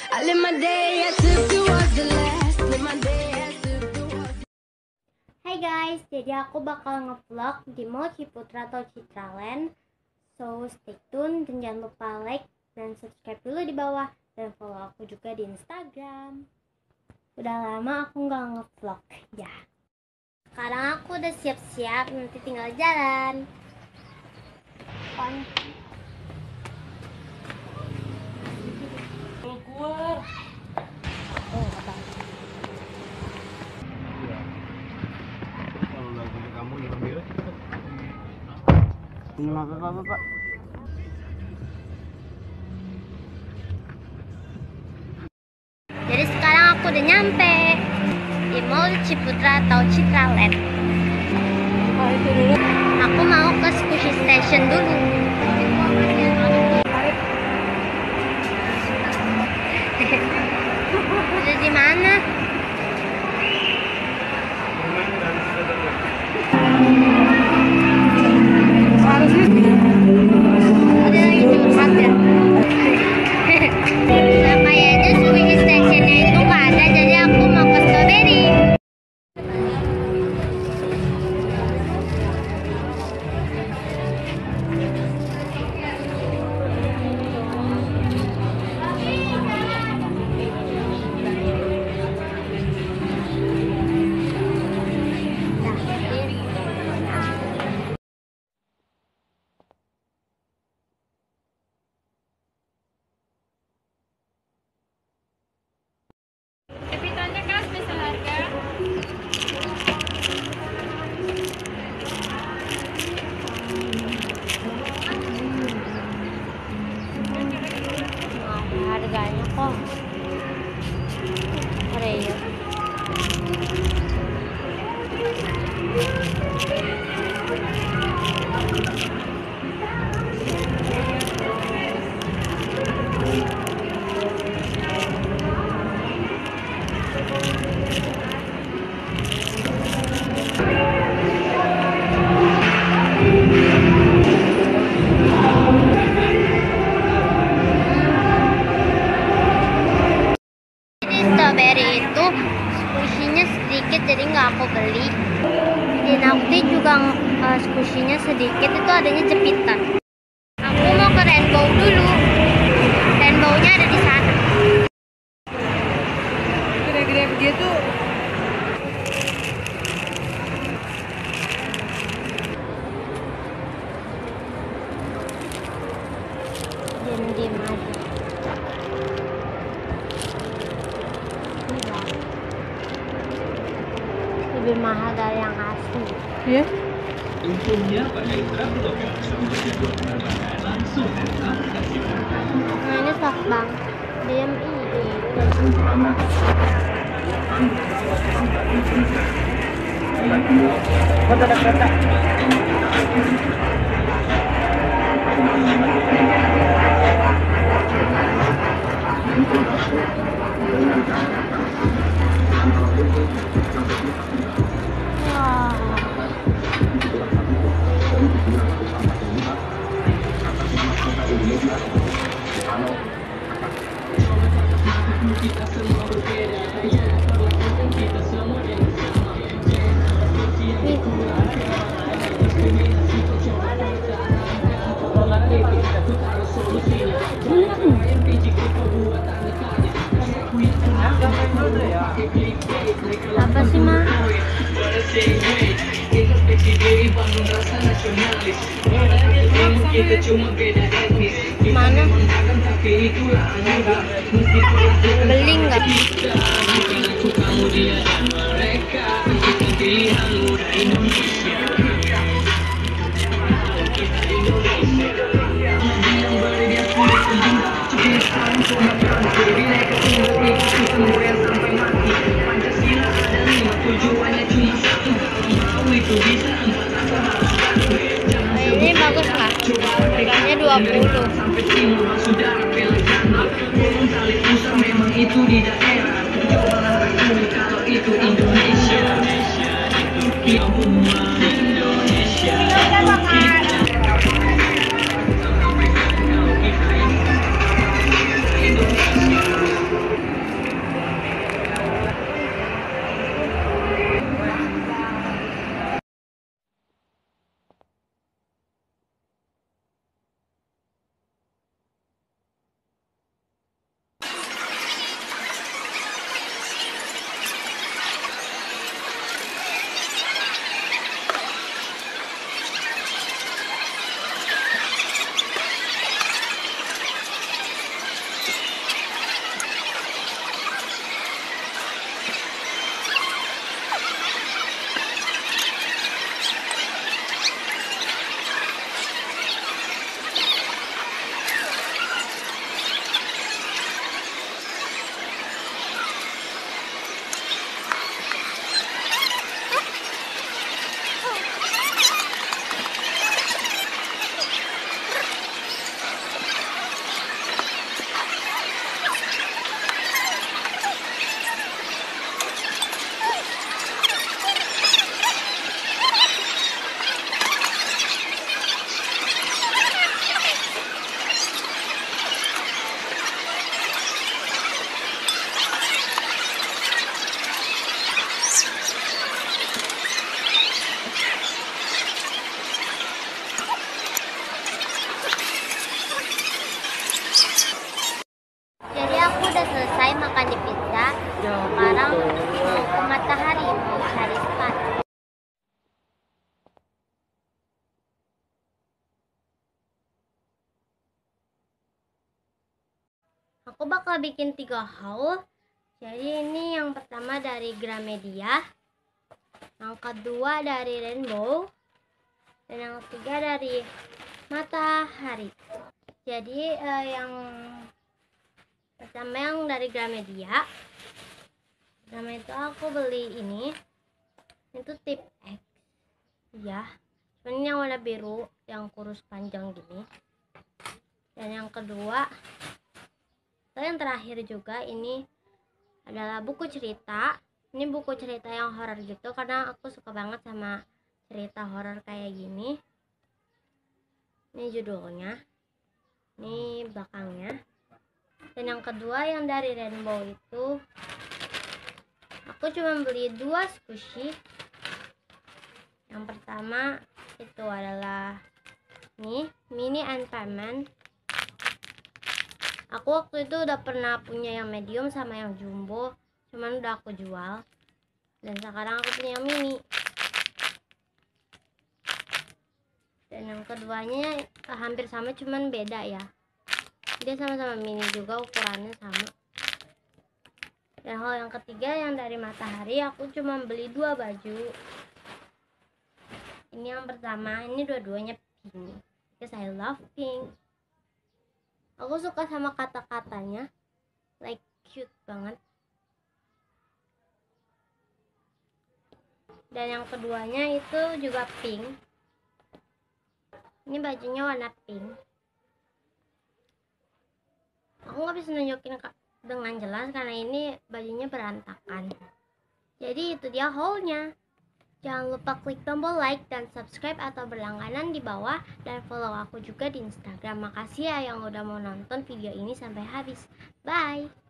I live my day as if it was the last. Live my day as if it was. Hai guys, jadi aku bakal ngevlog di Mall Ciputra atau Citraland. So stay tune dan jangan lupa like dan subscribe dulu di bawah dan follow aku juga di Instagram. Udah lama aku nggak ngevlog ya. Sekarang aku udah siap-siap, nanti tinggal jalan. Keluar. Kalau lagunya kamu yang ambil Pak. Jadi sekarang aku udah nyampe di Mall Ciputra atau Citraland. Aku mau ke Squishy Station dulu. Udah di mana? Ada lagi curhat ya. Nah, kayaknya Squishy Stationnya itu nggak ada, jadi aku mau ke Strawberry. Epitannya kan spesial harga. Harganya kok Korea. Strawberry itu squishy-nya sedikit, jadi nggak aku beli. Di Naughty juga squishy-nya sedikit, itu adanya jepitan. Aku mau ke Rainbow dulu. Rainbow-nya ada di sana. Gede-gede begitu. Diam-diam aja. Lebih mahal dari yang asli. Iya. Untungnya pakai Traveloka sama jadwal penerbangan langsung dari aplikasi Nah ini softbank. DMI. Apa sih, Ma? Mana? Beli nggak? Ini bagus nggak? Harganya 20. aku udah selesai makan di pizza. Sekarang mau ke Matahari mau cari sepatu. Aku bakal bikin 3 haul. Jadi ini yang pertama dari Gramedia, yang kedua dari Rainbow, dan yang ketiga dari Matahari. Jadi yang pertama yang dari Gramedia. Pertama itu aku beli ini. Itu tip X. Ya. Ini yang warna biru, yang kurus panjang gini. Dan yang kedua, atau yang terakhir juga, ini adalah buku cerita. Ini buku cerita yang horor gitu, karena aku suka banget sama cerita horor kayak gini. Ini judulnya, ini belakangnya. Dan yang kedua yang dari Rainbow itu, aku cuma beli 2 squishy. Yang pertama itu adalah nih mini Ant-Man. Aku waktu itu udah pernah punya yang medium sama yang jumbo, cuman udah aku jual. Dan sekarang aku punya yang mini. Dan yang keduanya hampir sama, cuman beda ya. Dia sama-sama mini juga, ukurannya sama. Dan hal yang ketiga yang dari Matahari, aku cuma beli 2 baju. Ini yang pertama, ini dua-duanya pink, because I love pink. Aku suka sama kata-katanya, like cute banget. Dan yang keduanya itu juga pink. Ini bajunya warna pink. Aku nggak bisa nunjukin dengan jelas karena ini bajunya berantakan. Jadi itu dia haulnya. Jangan lupa klik tombol like dan subscribe atau berlangganan di bawah, dan follow aku juga di Instagram. Makasih ya yang udah mau nonton video ini sampai habis. Bye.